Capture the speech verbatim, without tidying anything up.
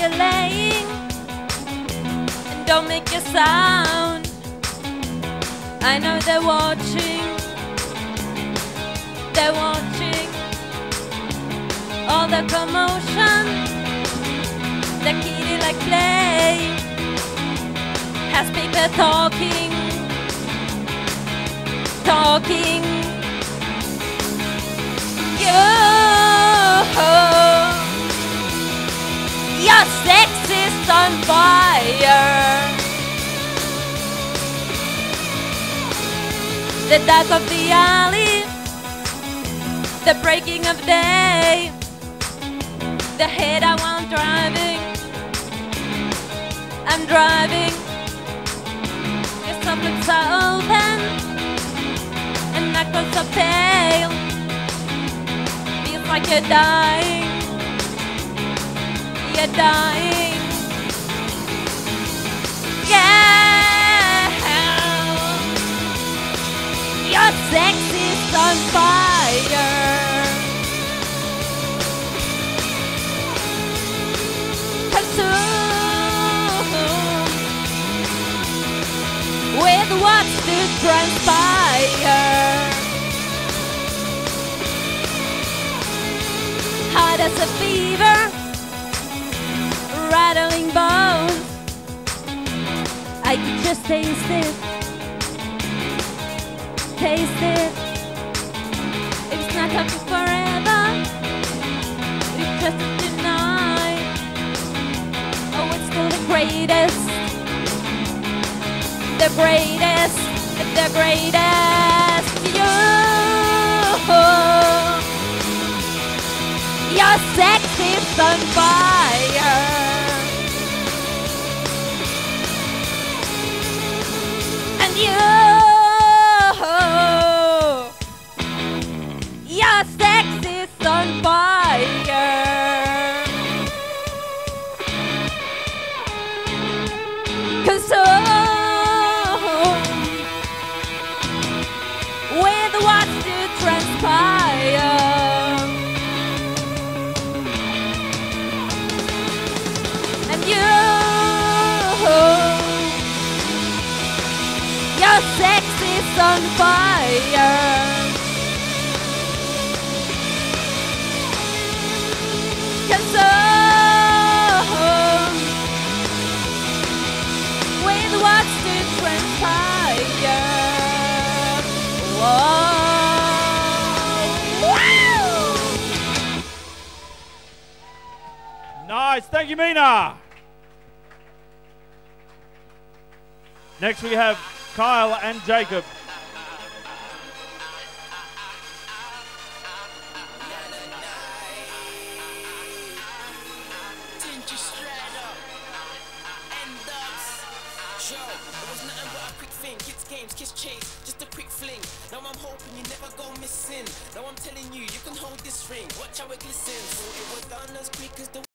you're laying, and don't make a sound. I know they're watching, they're watching all the commotion. The kitty like play has people talking, talking. You, your sex is on fire. The dark of the alley, the breaking of day, the head I want driving, I'm driving. Your sockets are open and knuckles are pale. Feels like you're dying, you're dying. Yeah. Your sex is on fire. Consumed with what's to transpire. Hot as a fever, rattling bones. I could just taste it. Taste it. It's not happening forever. It's just tonight. Oh, it's still the greatest, the greatest, the greatest. You, your sex is on fire. And you. Your sex is on fire. Consumed with what's to transpire. And you, your sex is on fire. Consumed with what's to transpire. Whoa. Wow. Nice, thank you, Mina. Next we have Kyle and Jacob. Kiss chase, just a quick fling. Now I'm hoping you never go missing. Now I'm telling you, you can hold this ring. Watch how it glistens. Thought it was done as quick as the